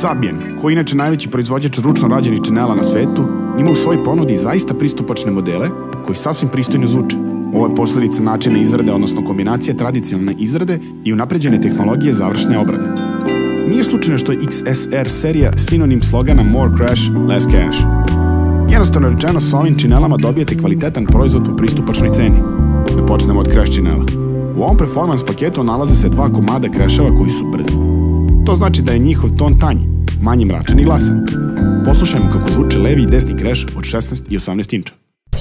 Sabian, koji je inače najveći proizvođač ručno rađenih činela na svetu, ima u svojoj ponudi zaista pristupačne modele koji sasvim pristojno zvuče. Ovo je posledica načina izrade, odnosno kombinacije tradicionalne izrade i unapređene tehnologije završne obrade. Nije slučajno što je XSR serija sinonim slogana More Crash, Less Cash. Jednostavno rečeno, sa ovim činelama dobijete kvalitetan proizvod po pristupačnoj ceni. Da počnemo od crash činela. U ovom performance paketu nalaze se 2 komada crasheva koji su brzi. To znači da je njihov ton tanji, manje mračan i glasan. Poslušajmo kako zvuče levi i desni crash od 16 i 18 inča.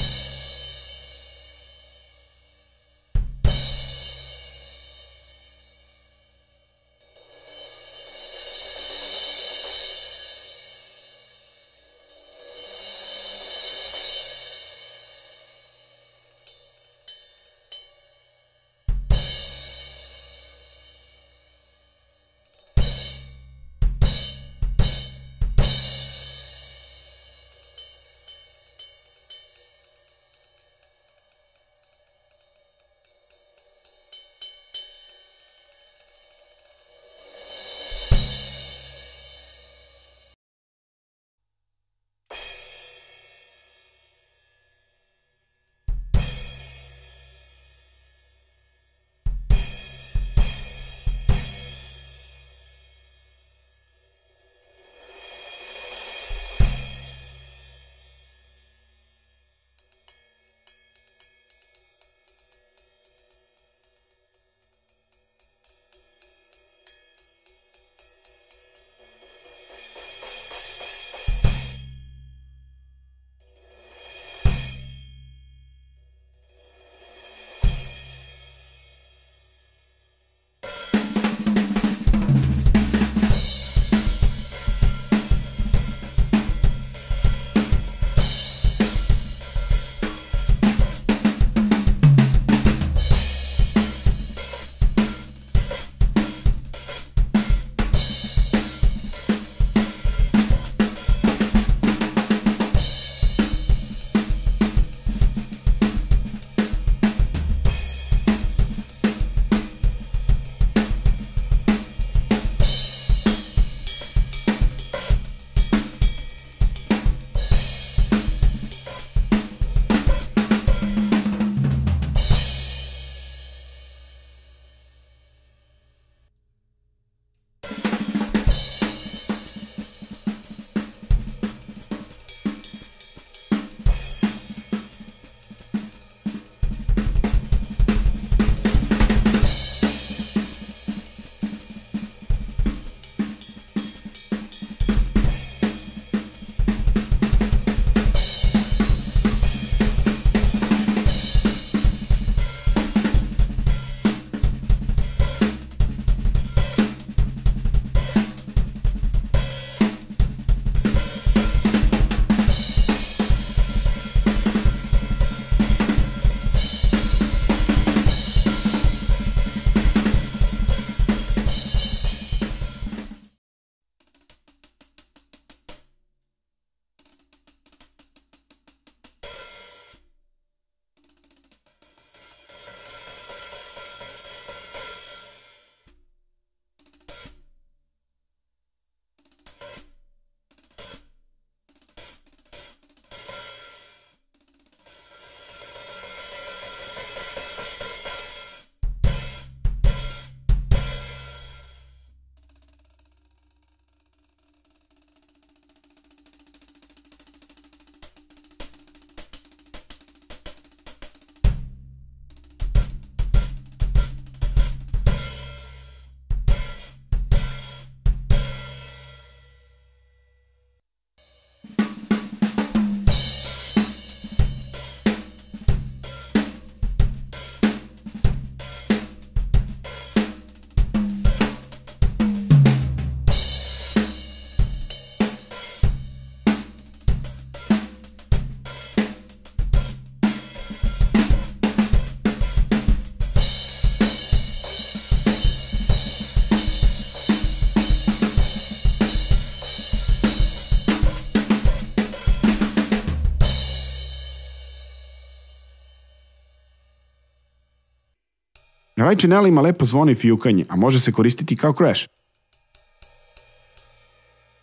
Raj činela ima lepo zvono i fijukanje, a može se koristiti kao crash.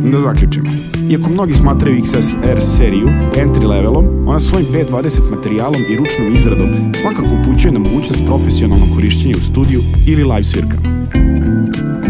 Da zaključimo. Iako mnogi smatraju XSR seriju entry levelom, ona svojim P20 materijalom i ručnom izradom svakako upućuje na mogućnost profesionalnog korišćenja u studiju ili live svirkama.